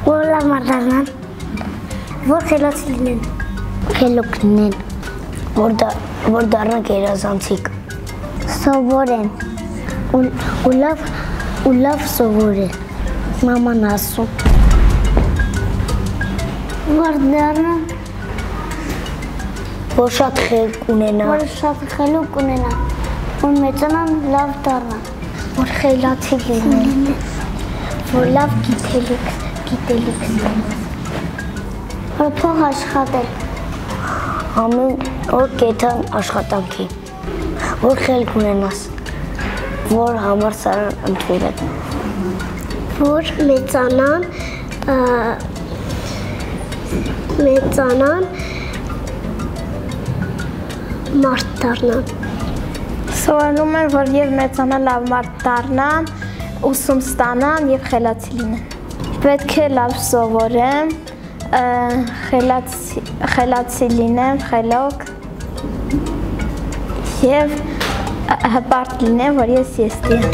Որ լավ մարդարնան, որ խելոց լինեն, խելոք լինեն, որ դառնան գերազանցիկ, սովորեն, ու լավ սովորեն, մաման ասում, որ դառնան, որ շատ խելոք ունենան, որ մեծանան լավ դառնան, որ խելացիկ լինեն, որ լավ գիտելիք լինեն, որ փող աշխատել, ամեն օր կեթան աշխատանքի, որ խելք ունենաս, որ համալսարան ընդունեն, որ մեծանան մարդ դառնան, սովորում են, որ և մեծանան լավ մարդ դառնան, ուզում ստանան և խելացի լինեն։ Պետք է լավ սովորեմ, խելացի լինեմ, խելոք և հպարտ լինեմ, որ ես եզդի եմ։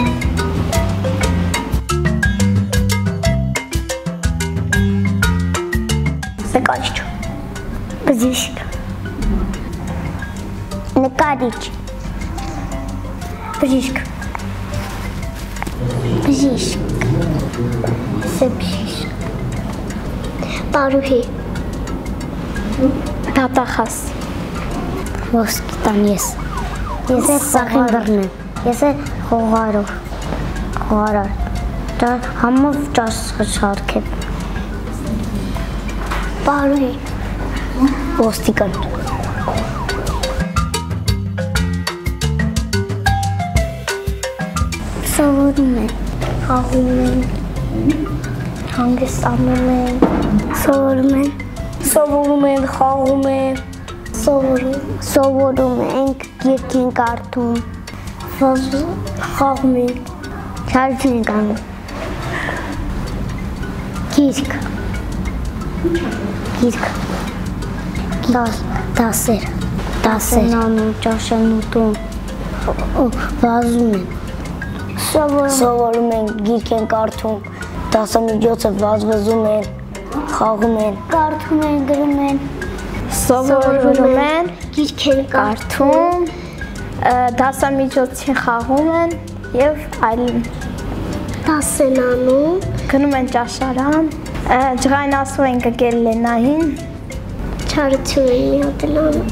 Նկարիչ, բժիշկ, նկարիչ, բժիշկ, սեպտեմբերի, պարուհի, դատախազ, ոսկիտան ես սախին բռնեմ, ես խողարար, համով ճաշ շարքեմ, պարուհի, ոստիկան, սովորում են, խաղում են, հանգստանում են, սովորում են, խաղում են, սովորում ենք, գիրք ենք կարդում, խաղում ենք, շարժ ենք անում, գիրք, դասեր անում, ճաշ են ուտում, վազում են, սովորում են, գիրք են կարդում, դասամիջոցը վազվզում են, խաղում են, կարդում են, գրում են, սովորում են, գիրք են կարդում, դասամիջոցին խաղում են և այլն։ Դաս են անում, գնում են ճաշարան, ջղայնացում են գգել Լենային, չարություն են մի հատ էլ անում։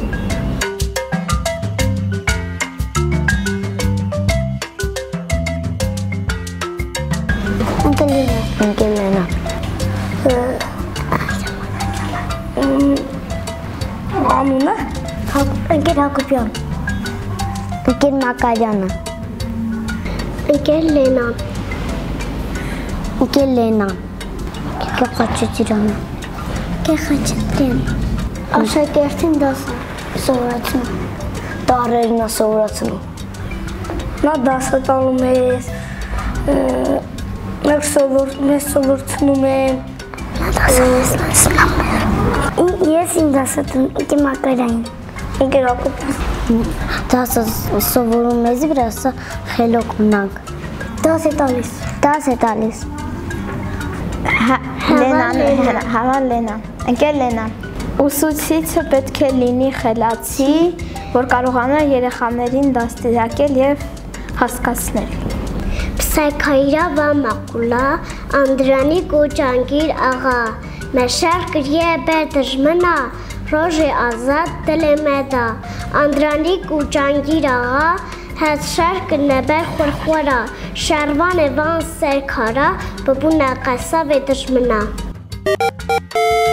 Ընկելենա, անունը, ընկել Հակոբյան, ընկել Մակարյանը, ընկել Լենան, Խաչատրյանը, աշակերտին դասը սովորացնում, տառերն է սովորացնում, նա դասը տանում ես, մեզ սովորցնում են, ես իմ դասը տնում, ինքը Մակարային, ինքը Հակոբյան, դասը սովորում մեզի վրա, սա խելոք մնանք, դաս է տալիս, Հավան Լենան, ընկել Լենան, ուսուցիչը պետք է լինի խելացի, որ կարողանա երեխաներին դաստիարակել և հասկացնել։ Պսայքայրա վամակուլա, անդրանի կոճանգիր աղա, մեշար կրիե բեր դժմնա, ռոժի ազատ դելեմեդա, անդրանի կոճանգիր աղա, հետ շար կնեբեր խորխորա, շարվան է վան սեր քարա, բբուն աղասավ է դժմնա։